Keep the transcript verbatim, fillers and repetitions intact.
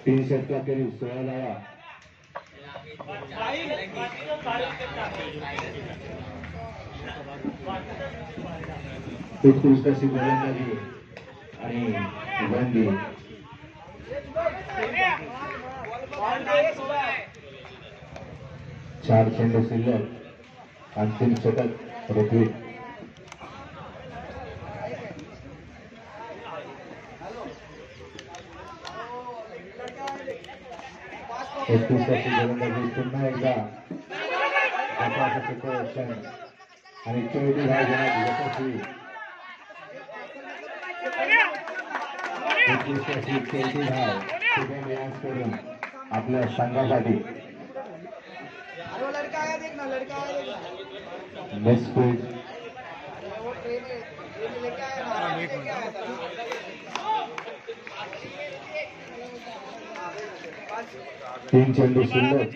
तीन षटका केली सोळा धावा. उत्कृष्ट अशी गोलंदाजी आणि गोलंदाजी चार चेंडू शिल्लक अंतिम षटक ऋत्विक. उत्कृष्ट अशी गोलंदाजी पुन्हा एकदा आणि चौथी धाव घेण्याची यशस्वी. उत्कृष्ट अशी चौथी धाव शुभम यांस करून आपल्या संघासाठी तीन चेंडू शिल्लक.